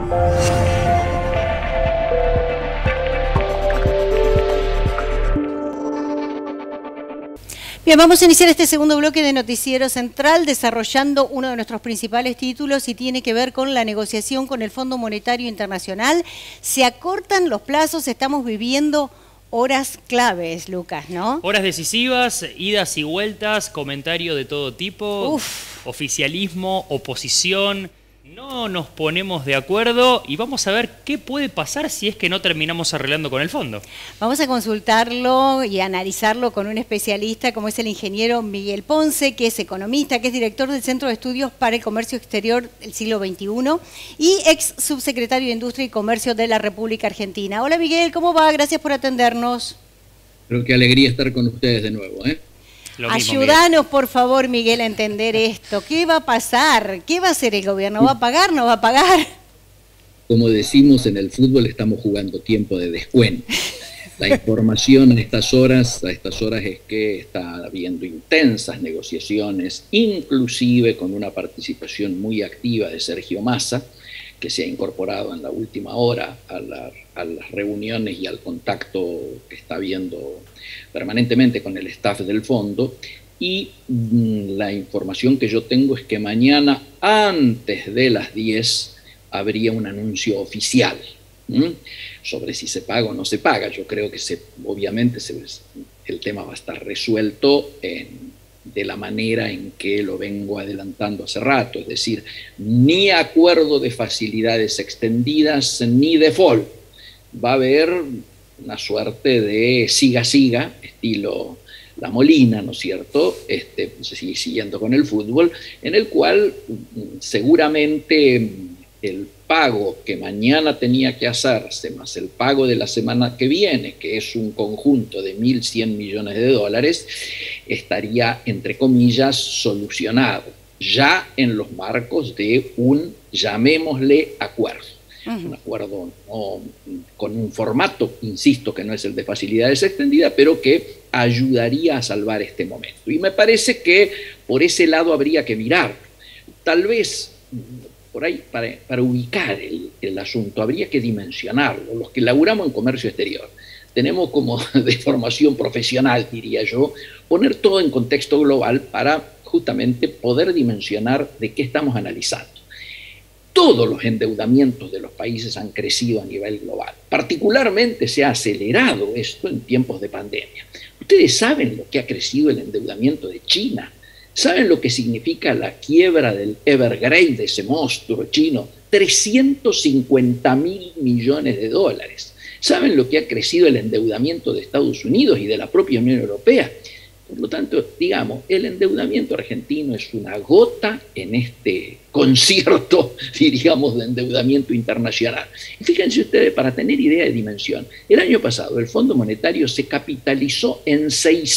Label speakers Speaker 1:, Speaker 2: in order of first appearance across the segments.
Speaker 1: Bien, vamos a iniciar este segundo bloque de Noticiero Central desarrollando uno de nuestros principales títulos y tiene que ver con la negociación con el Fondo Monetario Internacional. Se acortan los plazos, estamos viviendo horas claves, Lucas, ¿no?
Speaker 2: Horas decisivas, idas y vueltas, comentario de todo tipo, oficialismo, oposición. No nos ponemos de acuerdo y vamos a ver qué puede pasar si es que no terminamos arreglando con el fondo.
Speaker 1: Vamos a consultarlo y analizarlo con un especialista como es el ingeniero Miguel Ponce, que es economista, que es director del Centro de Estudios para el Comercio Exterior del siglo XXI y ex subsecretario de Industria y Comercio de la República Argentina. Hola Miguel, ¿cómo va? Gracias por atendernos.
Speaker 3: Pero qué alegría estar con ustedes de nuevo, ¿eh?
Speaker 1: Ayúdanos, por favor, Miguel, a entender esto. ¿Qué va a pasar? ¿Qué va a hacer el gobierno? ¿Va a pagar? ¿No va a pagar?
Speaker 3: Como decimos en el fútbol, estamos jugando tiempo de descuento. La información a estas horas es que está habiendo intensas negociaciones, inclusive con una participación muy activa de Sergio Massa, que se ha incorporado en la última hora a las reuniones y al contacto que está habiendo permanentemente con el staff del fondo. Y la información que yo tengo es que mañana, antes de las 10, habría un anuncio oficial sobre si se paga o no se paga. Yo creo que obviamente el tema va a estar resuelto de la manera en que lo vengo adelantando hace rato, es decir, ni acuerdo de facilidades extendidas ni default. Va a haber una suerte de siga-siga, estilo La Molina, ¿no es cierto?, siguiendo con el fútbol, en el cual seguramente el pago que mañana tenía que hacerse, más el pago de la semana que viene, que es un conjunto de 1.100 millones de dólares, estaría, entre comillas, solucionado, ya en los marcos de un, llamémosle, acuerdo. Un acuerdo con un formato, insisto, que no es el de facilidades extendidas, pero que ayudaría a salvar este momento. Y me parece que por ese lado habría que mirar. Tal vez por ahí, para ubicar el asunto, habría que dimensionarlo. Los que laburamos en comercio exterior tenemos como de formación profesional, diría yo, poner todo en contexto global para justamente poder dimensionar de qué estamos analizando. Todos los endeudamientos de los países han crecido a nivel global. Particularmente se ha acelerado esto en tiempos de pandemia. Ustedes saben lo que ha crecido el endeudamiento de China. ¿Saben lo que significa la quiebra del Evergrande, de ese monstruo chino? 350.000 millones de dólares. ¿Saben lo que ha crecido el endeudamiento de Estados Unidos y de la propia Unión Europea? Por lo tanto, digamos, el endeudamiento argentino es una gota en este concierto, diríamos, de endeudamiento internacional. Y fíjense ustedes, para tener idea de dimensión, el año pasado el Fondo Monetario se capitalizó en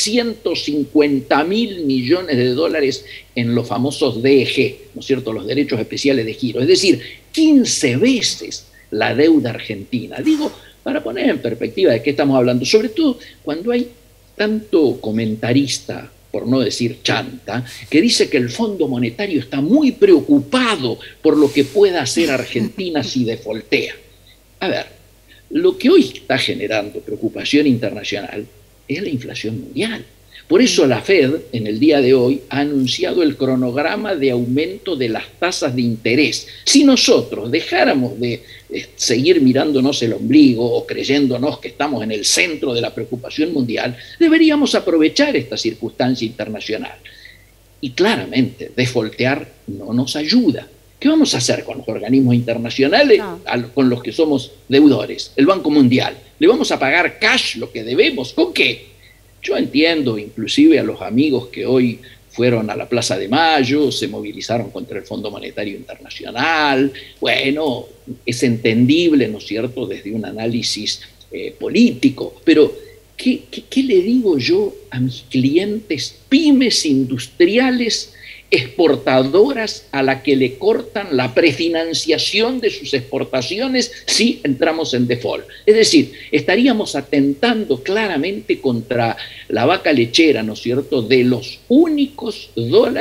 Speaker 3: 650.000 millones de dólares en los famosos DEG, ¿no es cierto?, los derechos especiales de giro, es decir, 15 veces la deuda argentina. Digo, para poner en perspectiva de qué estamos hablando, sobre todo cuando hay tanto comentarista, por no decir chanta, que dice que el Fondo Monetario está muy preocupado por lo que pueda hacer Argentina si defoltea. A ver, lo que hoy está generando preocupación internacional es la inflación mundial. Por eso la Fed, en el día de hoy, ha anunciado el cronograma de aumento de las tasas de interés. Si nosotros dejáramos de seguir mirándonos el ombligo o creyéndonos que estamos en el centro de la preocupación mundial, deberíamos aprovechar esta circunstancia internacional. Y claramente, defoltear no nos ayuda. ¿Qué vamos a hacer con los organismos internacionales con los que somos deudores? El Banco Mundial. ¿Le vamos a pagar cash lo que debemos? ¿Con qué? Yo entiendo inclusive a los amigos que hoy fueron a la Plaza de Mayo, se movilizaron contra el Fondo Monetario Internacional. Bueno, es entendible, ¿no es cierto?, desde un análisis político, pero ¿qué le digo yo a mis clientes, pymes industriales, exportadoras a la que le cortan la prefinanciación de sus exportaciones si entramos en default? Es decir, estaríamos atentando claramente contra la vaca lechera, ¿no es cierto?, de los únicos dólares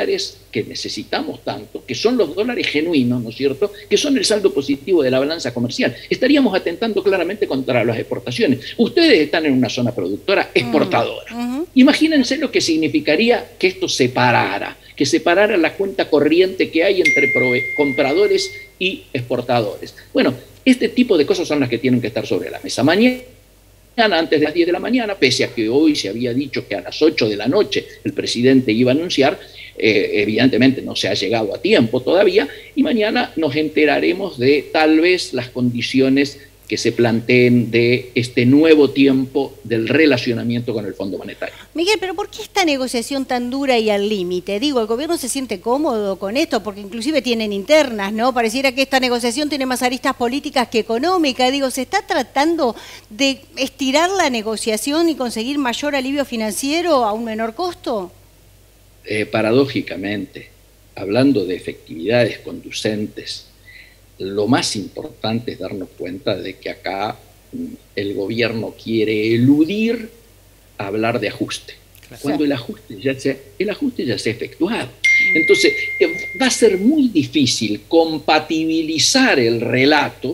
Speaker 3: que necesitamos tanto, que son los dólares genuinos, ¿no es cierto?, que son el saldo positivo de la balanza comercial. Estaríamos atentando claramente contra las exportaciones. Ustedes están en una zona productora exportadora. Imagínense lo que significaría que esto separara, que separara la cuenta corriente que hay entre compradores y exportadores. Bueno, este tipo de cosas son las que tienen que estar sobre la mesa. Mañana, antes de las 10 de la mañana, pese a que hoy se había dicho que a las 8 de la noche el presidente iba a anunciar, evidentemente no se ha llegado a tiempo todavía, y mañana nos enteraremos de tal vez las condiciones que se planteen de este nuevo tiempo del relacionamiento con el Fondo Monetario.
Speaker 1: Miguel, pero ¿por qué esta negociación tan dura y al límite? Digo, ¿el gobierno se siente cómodo con esto? Porque inclusive tienen internas, ¿no? Pareciera que esta negociación tiene más aristas políticas que económicas. Digo, ¿se está tratando de estirar la negociación y conseguir mayor alivio financiero a un menor costo?
Speaker 3: Paradójicamente, hablando de efectividades conducentes, lo más importante es darnos cuenta de que acá el gobierno quiere eludir hablar de ajuste, cuando el ajuste ya se ha efectuado. Entonces, va a ser muy difícil compatibilizar el relato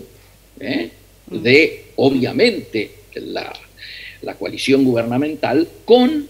Speaker 3: de, obviamente, la coalición gubernamental con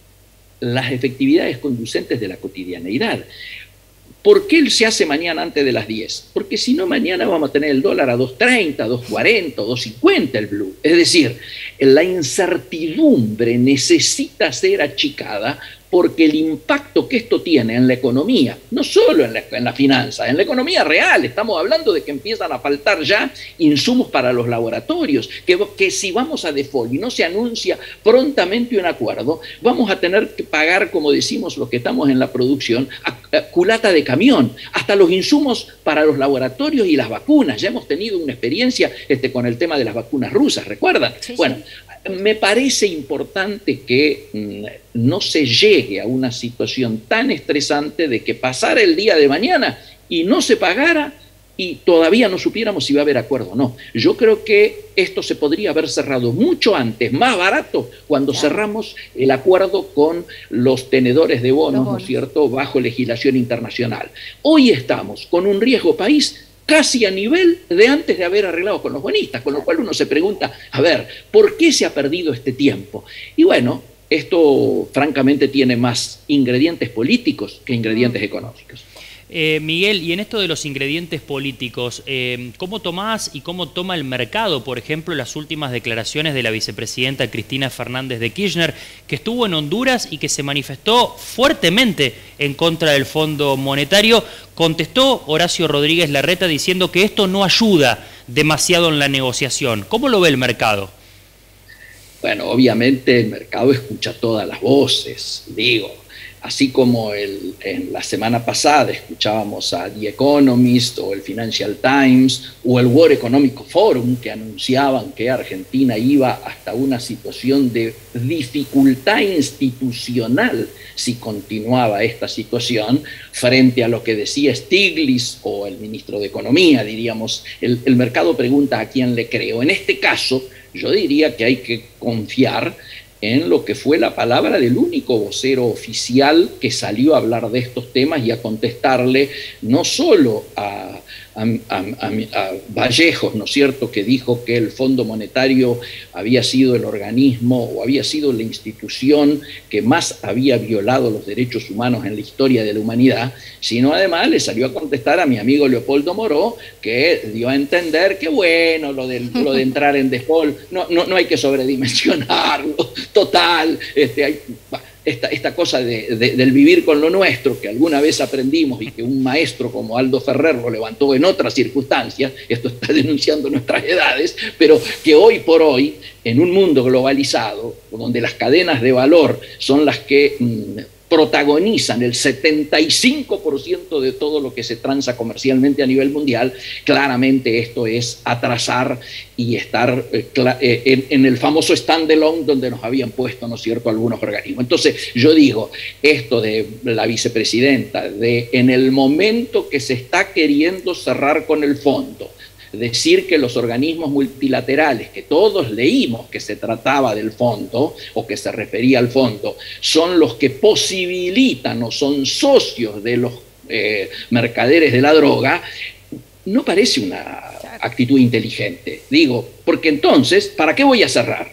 Speaker 3: las efectividades conducentes de la cotidianeidad. ¿Por qué se hace mañana antes de las 10? Porque si no, mañana vamos a tener el dólar a 2.30, 2.40, 2.50 el blue. Es decir, la incertidumbre necesita ser achicada porque el impacto que esto tiene en la economía, no solo en la finanza, en la economía real, estamos hablando de que empiezan a faltar ya insumos para los laboratorios, que si vamos a default y no se anuncia prontamente un acuerdo, vamos a tener que pagar, como decimos los que estamos en la producción, culata de camión, hasta los insumos para los laboratorios y las vacunas. Ya hemos tenido una experiencia con el tema de las vacunas rusas, ¿recuerdan? Sí, bueno, me parece importante que no se llegue a una situación tan estresante de que pasara el día de mañana y no se pagara y todavía no supiéramos si va a haber acuerdo o no. Yo creo que esto se podría haber cerrado mucho antes, más barato, cuando cerramos el acuerdo con los tenedores de bonos, ¿no es cierto?, bajo legislación internacional. Hoy estamos con un riesgo país casi a nivel de antes de haber arreglado con los bonistas, con lo cual uno se pregunta, a ver, ¿por qué se ha perdido este tiempo? Y bueno, esto francamente tiene más ingredientes políticos que ingredientes económicos.
Speaker 2: Miguel, y en esto de los ingredientes políticos, ¿cómo tomás y cómo toma el mercado, por ejemplo, las últimas declaraciones de la vicepresidenta Cristina Fernández de Kirchner, que estuvo en Honduras y que se manifestó fuertemente en contra del Fondo Monetario? Contestó Horacio Rodríguez Larreta diciendo que esto no ayuda demasiado en la negociación. ¿Cómo lo ve el mercado?
Speaker 3: Bueno, obviamente el mercado escucha todas las voces, digo. Así como en la semana pasada escuchábamos a The Economist o el Financial Times o el World Economic Forum que anunciaban que Argentina iba hasta una situación de dificultad institucional si continuaba esta situación, frente a lo que decía Stiglitz o el ministro de Economía, diríamos, el mercado pregunta a quién le creo. En este caso, yo diría que hay que confiar en lo que fue la palabra del único vocero oficial que salió a hablar de estos temas y a contestarle no solo a Vallejos, ¿no es cierto?, que dijo que el Fondo Monetario había sido el organismo o había sido la institución que más había violado los derechos humanos en la historia de la humanidad, sino además le salió a contestar a mi amigo Leopoldo Moró, que dio a entender que bueno, lo de entrar en default, no hay que sobredimensionarlo, total, esta cosa del vivir con lo nuestro, que alguna vez aprendimos y que un maestro como Aldo Ferrer lo levantó en otras circunstancias, esto está denunciando nuestras edades, pero que hoy por hoy, en un mundo globalizado, donde las cadenas de valor son las que protagonizan el 75% de todo lo que se transa comercialmente a nivel mundial, claramente esto es atrasar y estar en el famoso standalone donde nos habían puesto, ¿no es cierto?, algunos organismos. Entonces, yo digo, esto de la vicepresidenta, en el momento que se está queriendo cerrar con el fondo, decir que los organismos multilaterales, que todos leímos que se trataba del fondo o que se refería al fondo, son los que posibilitan o son socios de los mercaderes de la droga, no parece una actitud inteligente. Digo, porque entonces, ¿para qué voy a cerrar?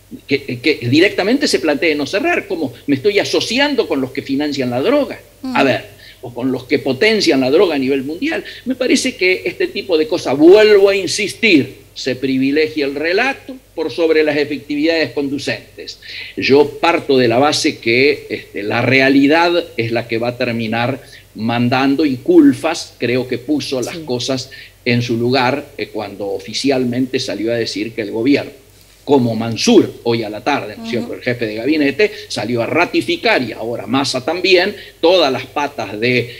Speaker 3: Que directamente se plantee no cerrar, como me estoy asociando con los que financian la droga. A ver, o con los que potencian la droga a nivel mundial. Me parece que este tipo de cosas, vuelvo a insistir, se privilegia el relato por sobre las efectividades conducentes. Yo parto de la base que la realidad es la que va a terminar mandando, y Culfas creo que puso las cosas en su lugar cuando oficialmente salió a decir que el gobierno, como Mansur hoy a la tarde, ¿no es cierto?, el jefe de gabinete, salió a ratificar, y ahora Massa también, todas las patas del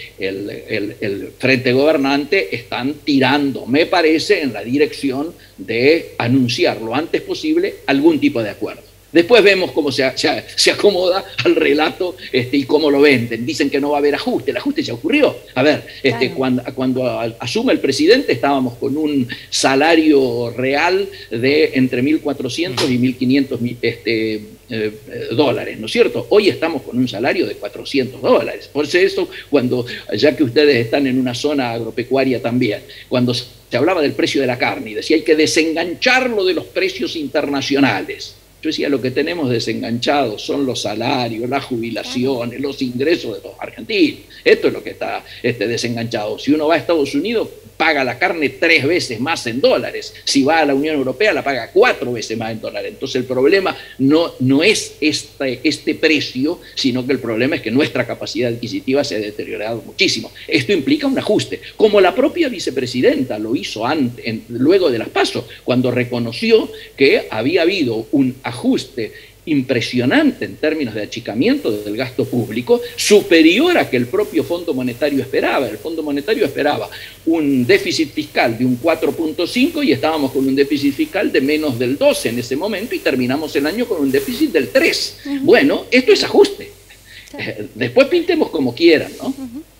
Speaker 3: el frente gobernante están tirando, me parece, en la dirección de anunciar lo antes posible algún tipo de acuerdo. Después vemos cómo se acomoda al relato y cómo lo venden. Dicen que no va a haber ajuste. El ajuste ya ocurrió. A ver, cuando asume el presidente estábamos con un salario real de entre 1.400 y 1.500 dólares, ¿no es cierto? Hoy estamos con un salario de $400. Por eso, ya que ustedes están en una zona agropecuaria también, cuando se hablaba del precio de la carne y decía hay que desengancharlo de los precios internacionales. Yo decía, lo que tenemos desenganchados son los salarios, las jubilaciones, los ingresos de los argentinos. Esto es lo que está desenganchado. Si uno va a Estados Unidos, paga la carne 3 veces más en dólares. Si va a la Unión Europea, la paga 4 veces más en dólares. Entonces el problema no es este precio, sino que el problema es que nuestra capacidad adquisitiva se ha deteriorado muchísimo. Esto implica un ajuste, como la propia vicepresidenta lo hizo luego de las PASO, cuando reconoció que había habido un ajuste impresionante en términos de achicamiento del gasto público, superior a que el propio Fondo Monetario esperaba. El Fondo Monetario esperaba un déficit fiscal de un 4.5 y estábamos con un déficit fiscal de menos del 12 en ese momento, y terminamos el año con un déficit del 3. Bueno, esto es ajuste. Después pintemos como quieran, ¿no?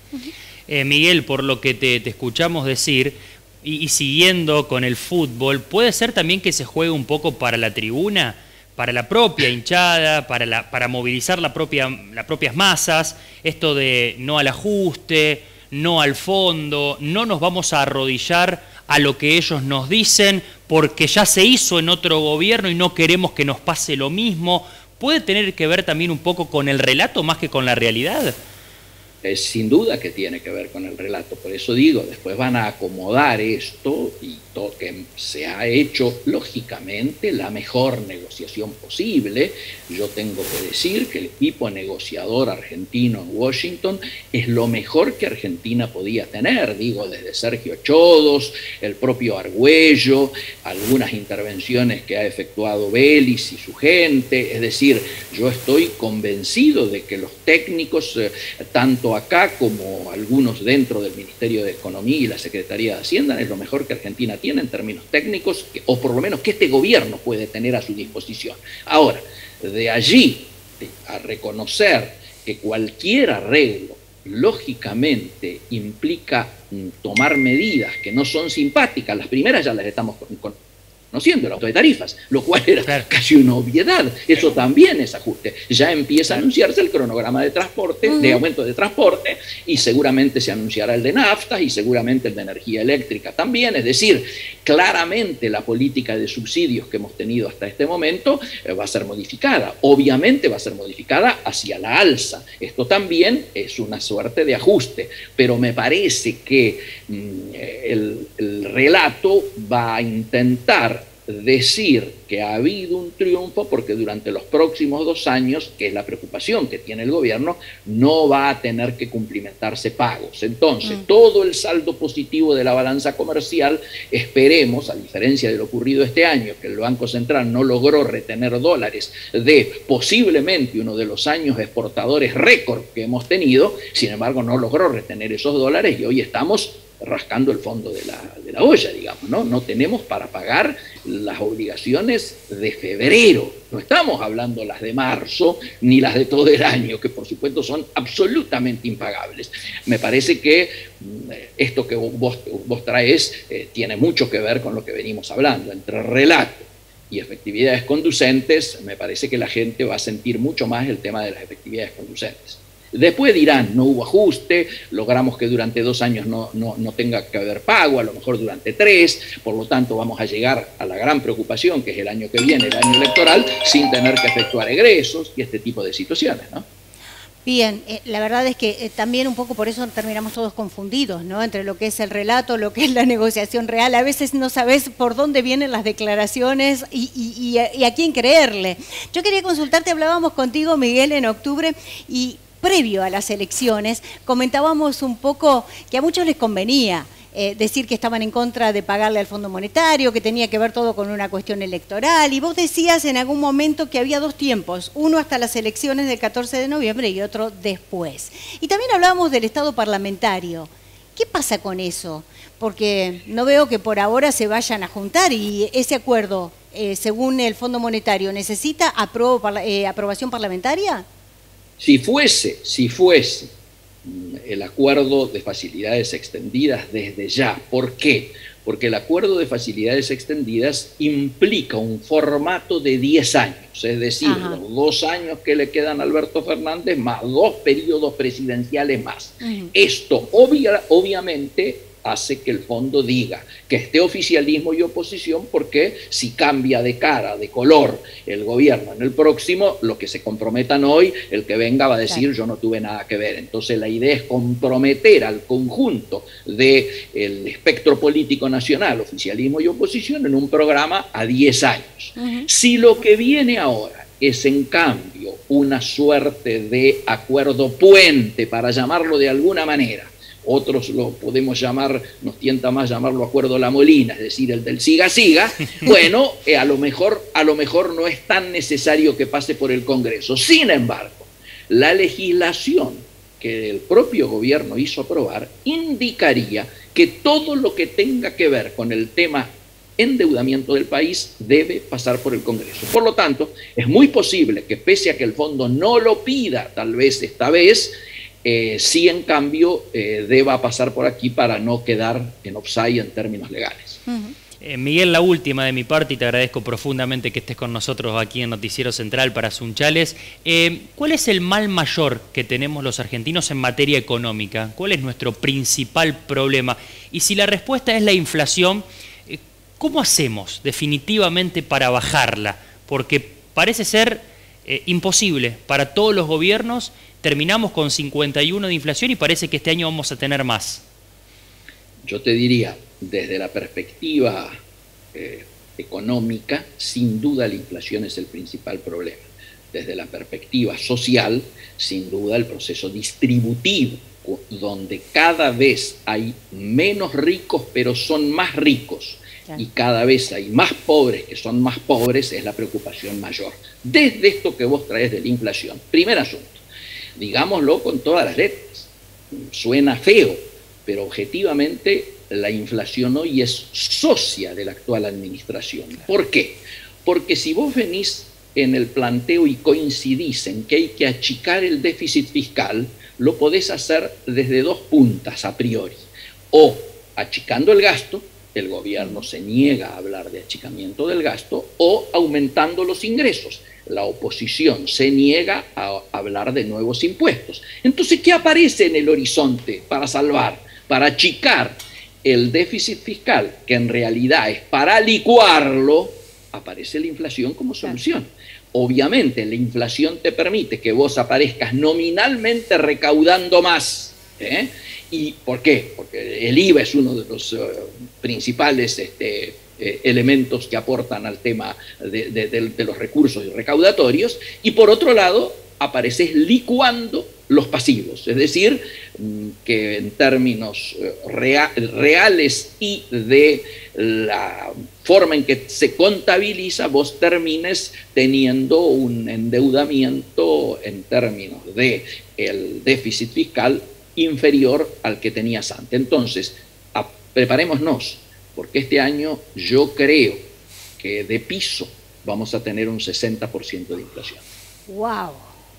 Speaker 2: Miguel, por lo que te escuchamos decir, y siguiendo con el fútbol, ¿puede ser también que se juegue un poco para la tribuna, para la propia hinchada, para movilizar las propias masas, esto de no al ajuste, no al fondo, no nos vamos a arrodillar a lo que ellos nos dicen porque ya se hizo en otro gobierno y no queremos que nos pase lo mismo? ¿Puede tener que ver también un poco con el relato más que con la realidad?
Speaker 3: Sin duda que tiene que ver con el relato, por eso digo, después van a acomodar esto y que se ha hecho lógicamente la mejor negociación posible. Yo tengo que decir que el equipo negociador argentino en Washington es lo mejor que Argentina podía tener, digo, desde Sergio Chodos, el propio Argüello, algunas intervenciones que ha efectuado Vélez y su gente. Es decir, yo estoy convencido de que los técnicos, tanto acá como algunos dentro del Ministerio de Economía y la Secretaría de Hacienda, es lo mejor que Argentina tiene en términos técnicos, o por lo menos que este gobierno puede tener a su disposición. Ahora, de allí a reconocer que cualquier arreglo lógicamente implica tomar medidas que no son simpáticas, las primeras ya las estamos conociendo, el aumento de tarifas, lo cual era casi una obviedad. Eso también es ajuste. Ya empieza a anunciarse el cronograma de transporte, de aumento de transporte, y seguramente se anunciará el de naftas y seguramente el de energía eléctrica también. Es decir, claramente la política de subsidios que hemos tenido hasta este momento va a ser modificada. Obviamente va a ser modificada hacia la alza. Esto también es una suerte de ajuste, pero me parece que el relato va a intentar decir que ha habido un triunfo porque durante los próximos 2 años, que es la preocupación que tiene el gobierno, no va a tener que cumplimentarse pagos. Entonces, todo el saldo positivo de la balanza comercial, esperemos, a diferencia de lo ocurrido este año, que el Banco Central no logró retener dólares de posiblemente uno de los años exportadores récord que hemos tenido, sin embargo no logró retener esos dólares y hoy estamos rascando el fondo de la olla, digamos, ¿no? No tenemos para pagar las obligaciones de febrero, no estamos hablando las de marzo ni las de todo el año, que por supuesto son absolutamente impagables. Me parece que esto que vos traes tiene mucho que ver con lo que venimos hablando, entre relato y efectividades conducentes. Me parece que la gente va a sentir mucho más el tema de las efectividades conducentes. Después dirán, no hubo ajuste, logramos que durante 2 años no tenga que haber pago, a lo mejor durante 3, por lo tanto vamos a llegar a la gran preocupación, que es el año que viene, el año electoral, sin tener que efectuar egresos y este tipo de situaciones, ¿no?
Speaker 1: Bien, la verdad es que también un poco por eso terminamos todos confundidos, ¿no? Entre lo que es el relato, lo que es la negociación real. A veces no sabes por dónde vienen las declaraciones y a quién creerle. Yo quería consultarte, hablábamos contigo, Miguel, en octubre y previo a las elecciones comentábamos un poco que a muchos les convenía decir que estaban en contra de pagarle al Fondo Monetario, que tenía que ver todo con una cuestión electoral, y vos decías en algún momento que había 2 tiempos, uno hasta las elecciones del 14 de noviembre y otro después. Y también hablábamos del Estado parlamentario. ¿Qué pasa con eso? Porque no veo que por ahora se vayan a juntar y ese acuerdo, según el Fondo Monetario, ¿necesita aprobación parlamentaria?
Speaker 3: Si fuese el acuerdo de facilidades extendidas desde ya. ¿Por qué? Porque el acuerdo de facilidades extendidas implica un formato de 10 años, es decir, los 2 años que le quedan a Alberto Fernández más 2 periodos presidenciales más. Esto obviamente hace que el fondo diga que esté oficialismo y oposición, porque si cambia de cara, de color el gobierno en el próximo, los que se comprometan hoy, el que venga va a decir yo no tuve nada que ver. Entonces la idea es comprometer al conjunto del espectro político nacional, oficialismo y oposición, en un programa a 10 años. Si lo que viene ahora es en cambio una suerte de acuerdo puente, para llamarlo de alguna manera, otros lo podemos llamar, nos tienta más llamarlo acuerdo La Molina, es decir, el del siga-siga, bueno, a lo mejor no es tan necesario que pase por el Congreso. Sin embargo, la legislación que el propio gobierno hizo aprobar indicaría que todo lo que tenga que ver con el tema endeudamiento del país debe pasar por el Congreso. Por lo tanto, es muy posible que pese a que el fondo no lo pida, tal vez esta vez, sí en cambio deba pasar por aquí para no quedar en offside en términos legales.
Speaker 2: Miguel, la última de mi parte, y te agradezco profundamente que estés con nosotros aquí en Noticiero Central para Sunchales. ¿Cuál es el mal mayor que tenemos los argentinos en materia económica? ¿Cuál es nuestro principal problema? Y si la respuesta es la inflación, ¿cómo hacemos definitivamente para bajarla? Porque parece ser imposible para todos los gobiernos. Terminamos con 51 de inflación y parece que este año vamos a tener más.
Speaker 3: Yo te diría, desde la perspectiva económica, sin duda la inflación es el principal problema. Desde la perspectiva social, sin duda el proceso distributivo, donde cada vez hay menos ricos, pero son más ricos, y cada vez hay más pobres que son más pobres, es la preocupación mayor. Desde esto que vos traes de la inflación, primer asunto, digámoslo con todas las letras, suena feo, pero objetivamente la inflación hoy es socia de la actual administración. ¿Por qué? Porque si vos venís en el planteo y coincidís en que hay que achicar el déficit fiscal, lo podés hacer desde 2 puntas a priori. O achicando el gasto, el gobierno se niega a hablar de achicamiento del gasto, o aumentando los ingresos. La oposición se niega a hablar de nuevos impuestos. Entonces, ¿qué aparece en el horizonte para salvar, para achicar el déficit fiscal, que en realidad es para licuarlo? Aparece la inflación como solución. Obviamente, la inflación te permite que vos aparezcas nominalmente recaudando más. ¿Y por qué? Porque el IVA es uno de los principales elementos que aportan al tema de los recursos recaudatorios, y por otro lado apareces licuando los pasivos, es decir, que en términos reales y de la forma en que se contabiliza, vos termines teniendo un endeudamiento en términos de el déficit fiscal inferior al que tenías antes. Entonces, preparémonos, porque este año yo creo que de piso vamos a tener un 60% de inflación.
Speaker 1: ¡Wow!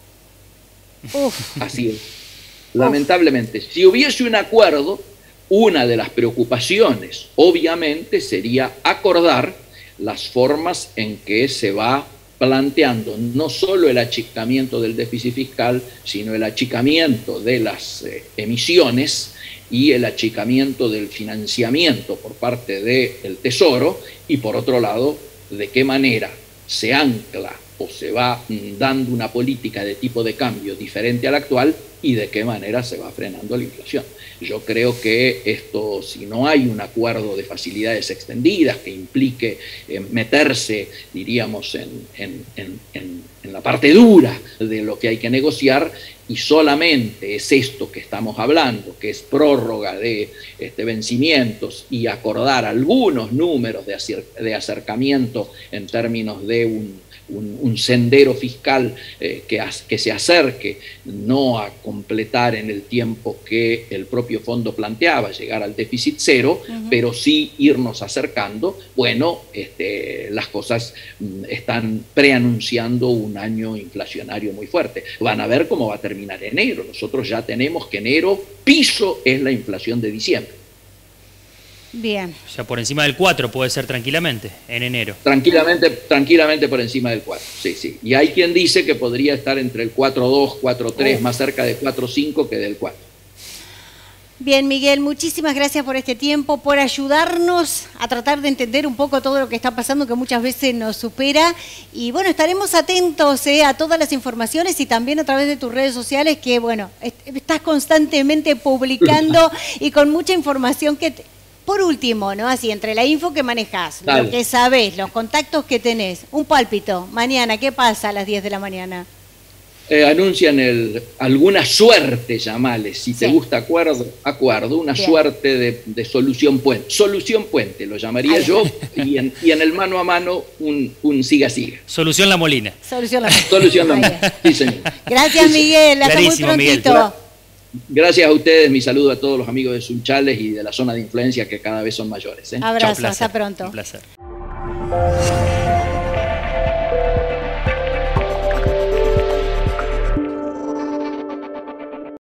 Speaker 3: Así es. Lamentablemente, si hubiese un acuerdo, una de las preocupaciones, obviamente, sería acordar las formas en que se va planteando no solo el achicamiento del déficit fiscal, sino el achicamiento de las emisiones y el achicamiento del financiamiento por parte del Tesoro, y por otro lado, de qué manera se ancla o se va dando una política de tipo de cambio diferente a la actual y de qué manera se va frenando la inflación. Yo creo que esto, si no hay un acuerdo de facilidades extendidas que implique meterse, diríamos, en la parte dura de lo que hay que negociar, y solamente es esto que estamos hablando, que es prórroga de vencimientos y acordar algunos números de acercamiento en términos de un sendero fiscal que se acerque no a completar en el tiempo que el propio fondo planteaba, llegar al déficit cero, pero sí irnos acercando. Bueno, las cosas están preanunciando un año inflacionario muy fuerte. Van a ver cómo va a terminar enero. Nosotros ya tenemos que enero piso es la inflación de diciembre.
Speaker 1: Bien.
Speaker 2: O sea, por encima del 4 puede ser tranquilamente, en enero.
Speaker 3: Tranquilamente por encima del 4, sí, sí. Y hay quien dice que podría estar entre el 4.2, 4.3, más cerca de 4.5 que del 4.
Speaker 1: Bien, Miguel, muchísimas gracias por este tiempo, por ayudarnos a tratar de entender un poco todo lo que está pasando, que muchas veces nos supera. Y bueno, estaremos atentos a todas las informaciones y también a través de tus redes sociales, que bueno, estás constantemente publicando y con mucha información que... Por último, ¿no? Así, entre la info que manejás, lo que sabés, los contactos que tenés, un pálpito, mañana, ¿qué pasa a las 10 de la mañana?
Speaker 3: Anuncian alguna suerte, llamales, si te gusta acuerdo, una suerte de solución puente. Solución puente, lo llamaría yo, y en el mano a mano un siga-siga.
Speaker 2: Solución La Molina.
Speaker 1: Solución La Molina.
Speaker 3: Solución La Molina, sí señor.
Speaker 1: Gracias, Miguel, hasta muy prontito.
Speaker 2: Miguel.
Speaker 3: Gracias a ustedes, mi saludo a todos los amigos de Sunchales y de la zona de influencia que cada vez son mayores.
Speaker 1: Abrazo, hasta pronto.
Speaker 2: Un placer.